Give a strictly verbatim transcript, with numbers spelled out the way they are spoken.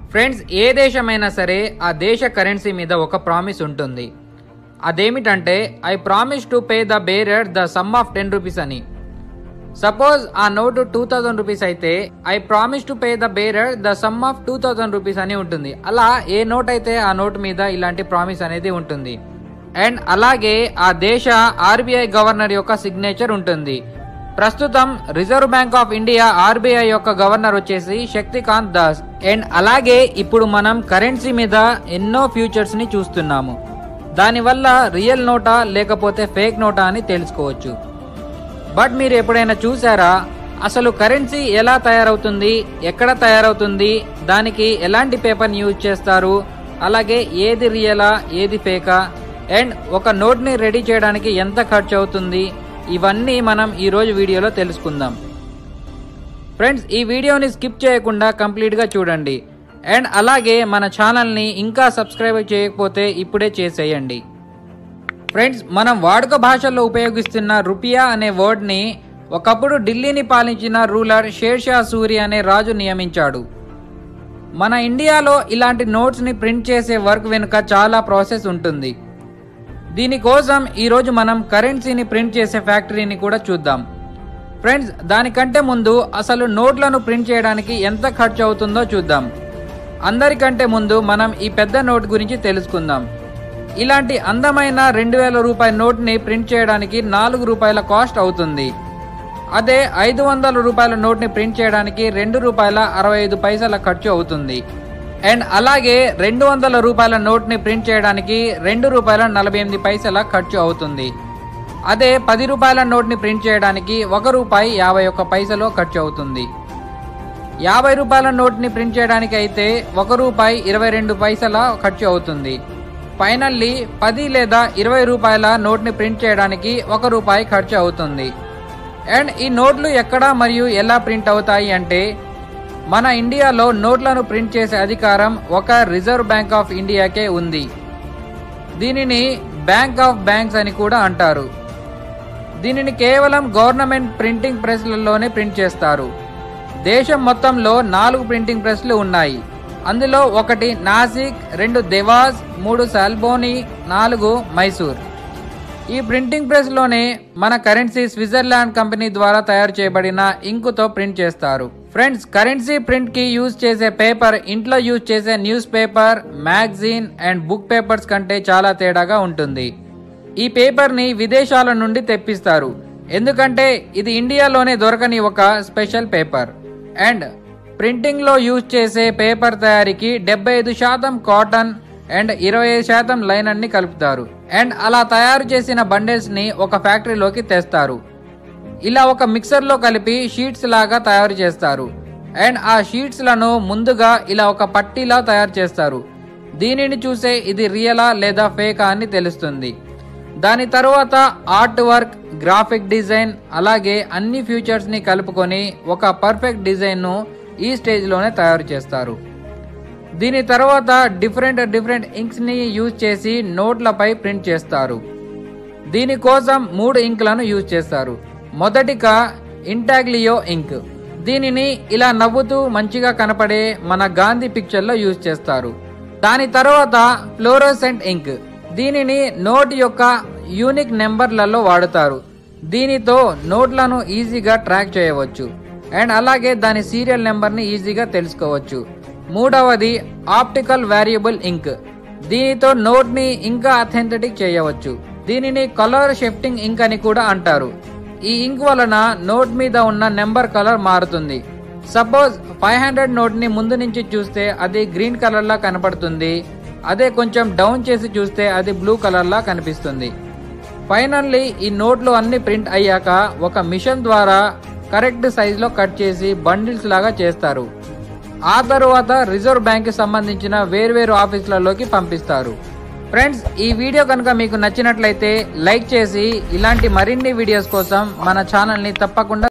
Friends, ఏ దేశమైనా సరే ఆ దేశ కరెన్సీ మీద ఒక ప్రామిస్ ఉంటుంది. అదేమిటంటే I promise to pay the bearer the sum of ten rupees అని. సపోజ్ ఆ నోటు టూ థౌజండ్ రూపీస్ అయితే I promise to pay the bearer the sum of two thousand rupees అని ఉంటుంది. అలా ఏ నోట్ అయితే ఆ నోట్ మీద ఇలాంటి ప్రామిస్ అనేది ఉంటుంది. అండ్ అలాగే ఆ దేశ ఆర్బీఐ గవర్నర్ యొక్క సిగ్నేచర్ ఉంటుంది. ప్రస్తుతం Reserve Bank of India RBI యొక్క గవర్నర్ వచ్చేసి శక్తికాంత్ దాస్. అండ్ అలాగే ఇప్పుడు మనం కరెన్సీ మీద ఎన్నో ఫ్యూచర్స్ ని చూస్తున్నాము. దానివల్ల రియల్ నోటా లేకపోతే ఫేక్ నోటా అని తెలుసుకోవచ్చు. బట్ మీరు ఎప్పుడైనా చూసారా అసలు కరెన్సీ ఎలా తయారవుతుంది, ఎక్కడ తయారవుతుంది, దానికి ఎలాంటి పేపర్ని యూజ్ చేస్తారు, అలాగే ఏది రియలా ఏది ఫేకా, అండ్ ఒక నోట్ని రెడీ చేయడానికి ఎంత ఖర్చు అవుతుంది, ఇవన్నీ మనం ఈరోజు వీడియోలో తెలుసుకుందాం. ఫ్రెండ్స్, ఈ వీడియోని స్కిప్ చేయకుండా కంప్లీట్గా చూడండి. అండ్ అలాగే మన ఛానల్ని ఇంకా సబ్స్క్రైబ్ చేయకపోతే ఇప్పుడే చేసేయండి. ఫ్రెండ్స్, మనం వాడుక భాషల్లో ఉపయోగిస్తున్న రూపియా అనే వర్డ్ని ఒకప్పుడు ఢిల్లీని పాలించిన రూలర్ షేర్షా సూరి అనే రాజు నియమించాడు. మన ఇండియాలో ఇలాంటి నోట్స్ని ప్రింట్ చేసే వర్క్ వెనుక చాలా ప్రాసెస్ ఉంటుంది. దీనికోసం ఈరోజు మనం కరెన్సీని ప్రింట్ చేసే ఫ్యాక్టరీని కూడా చూద్దాం. ఫ్రెండ్స్, దానికంటే ముందు అసలు నోట్లను ప్రింట్ చేయడానికి ఎంత ఖర్చు అవుతుందో చూద్దాం. అందరికంటే ముందు మనం ఈ పెద్ద నోట్ గురించి తెలుసుకుందాం. ఇలాంటి అందమైన రెండు వేల రూపాయల నోట్ని ప్రింట్ చేయడానికి నాలుగు రూపాయల కాస్ట్ అవుతుంది. అదే ఐదు వందల రూపాయల నోట్ని ప్రింట్ చేయడానికి రెండు రూపాయల అరవై ఐదు పైసల ఖర్చు అవుతుంది. అండ్ అలాగే రెండు వందల రూపాయల నోట్ని ప్రింట్ చేయడానికి రెండు రూపాయల నలభై ఎనిమిది పైసల ఖర్చు అవుతుంది. అదే పది రూపాయల నోట్ని ప్రింట్ చేయడానికి ఒక రూపాయి యాభై ఒక్క పైసలు ఖర్చు అవుతుంది. యాభై రూపాయల నోట్ని ప్రింట్ చేయడానికి అయితే ఒక రూపాయి ఇరవై రెండు పైసల ఖర్చు అవుతుంది. ఫైనల్లీ పది లేదా ఇరవై రూపాయల నోట్ని ప్రింట్ చేయడానికి ఒక రూపాయి ఖర్చు అవుతుంది. అండ్ ఈ నోట్లు ఎక్కడ మరియు ఎలా ప్రింట్ అవుతాయి అంటే మన ఇండియాలో నోట్లను ప్రింట్ చేసే అధికారం ఒక రిజర్వ్ బ్యాంక్ ఆఫ్ ఇండియాకే ఉంది. దీనిని బ్యాంక్ ఆఫ్ బ్యాంక్స్ అని కూడా అంటారు. దీనిని కేవలం గవర్నమెంట్ ప్రింటింగ్ ప్రెస్లలోనే ప్రింట్ చేస్తారు. దేశం మొత్తంలో నాలుగు ప్రింటింగ్ ప్రెస్లు ఉన్నాయి. అందులో ఒకటి నాసిక్, రెండు దేవాస్, మూడు సాల్బోని, నాలుగు మైసూర్. ఈ ప్రింటింగ్ ప్రెస్లోనే మన కరెన్సీ స్విట్జర్లాండ్ కంపెనీ ద్వారా తయారు చేయబడిన ఇంకుతో ప్రింట్ చేస్తారు. ఫ్రెండ్స్, కరెన్సీ ప్రింట్ కి యూజ్ చేసే పేపర్ ఇంట్లో యూజ్ చేసే newspaper, magazine and book papers కంటే చాలా తేడాగా ఉంటుంది. ఈ పేపర్ ని విదేశాల నుండి తెప్పిస్తారు, ఎందుకంటే ఇది ఇండియాలోనే దొరకని ఒక స్పెషల్ పేపర్. అండ్ ప్రింటింగ్ లో యూజ్ చేసే పేపర్ తయారీకి డెబ్బై ఐదు శాతం కాటన్ అండ్ ఇరవై ఐదు శాతం లైనన్ ని కలుపుతారు. అండ్ అలా తయారు చేసిన బండిల్స్ ని ఒక ఫ్యాక్టరీలోకి తెస్తారు. ఇలా ఒక మిక్సర్ లో కలిపి షీట్స్ లాగా తయారు చేస్తారు. అండ్ ఆ షీట్స్ లను ముందుగా ఇలా ఒక పట్టీలా తయారు చేస్తారు. దీనిని చూసే ఇది రియలా లేదా ఫేకా అని తెలుస్తుంది. దాని తర్వాత ఆర్ట్ వర్క్, గ్రాఫిక్ డిజైన్, అలాగే అన్ని ఫీచర్స్ ని కలుపుకొని ఒక పర్ఫెక్ట్ డిజైన్ ను ఈ స్టేజ్ లోనే తయారు చేస్తారు. దీని తర్వాత డిఫరెంట్ డిఫరెంట్ ఇంక్స్ ని యూజ్ చేసి నోట్లపై ప్రింట్ చేస్తారు. దీనికోసం మూడు ఇంక్లను యూజ్ చేస్తారు. మొదటిగా ఇంటాగ్లియో ఇంక్. దీనిని ఇలా నవ్వుతూ మంచిగా కనపడే మన గాంధీ పిక్చర్ లో యూజ్ చేస్తారు. దాని తర్వాత ఫ్లోరోసెంట్ ఇంక్. దీనిని నోట్ యొక్క యూనిక్ నెంబర్లలో వాడుతారు. దీనితో నోట్లను ఈజీగా ట్రాక్ చేయవచ్చు. అండ్ అలాగే దాని సీరియల్ నెంబర్ ని ఈజీగా తెలుసుకోవచ్చు. మూడవది ఆప్టికల్ వేరియబుల్ ఇంక్. దీనితో నోట్ ని ఇంకా అథెంటిక్ చేయవచ్చు. దీనిని కలర్ షిఫ్టింగ్ ఇంక్ అని కూడా అంటారు. ఈ ఇంక్ వలన నోట్ మీద ఉన్న నెంబర్ కలర్ మారుతుంది. సపోజ్ ఫైవ్ హండ్రెడ్ నోట్ ని ముందు నుంచి చూస్తే అది గ్రీన్ కలర్ లా కనపడుతుంది. అదే కొంచెం డౌన్ చేసి చూస్తే అది బ్లూ కలర్ లా కనిపిస్తుంది. ఫైనల్లీ ఈ నోట్లు అన్ని ప్రింట్ అయ్యాక ఒక మిషన్ ద్వారా కరెక్ట్ సైజ్ లో కట్ చేసి బండిల్స్ లాగా చేస్తారు. ఆ తరువాత రిజర్వ్ బ్యాంక్ కి సంబంధించిన వేర్వేరు ఆఫీసులలోకి పంపిస్తారు. ఫ్రెండ్స్, ఈ వీడియో కనుక మీకు నచ్చినట్లయితే లైక్ చేసి ఇలాంటి మరిన్ని వీడియోస్ కోసం మన ఛానల్ ని తప్పకుండా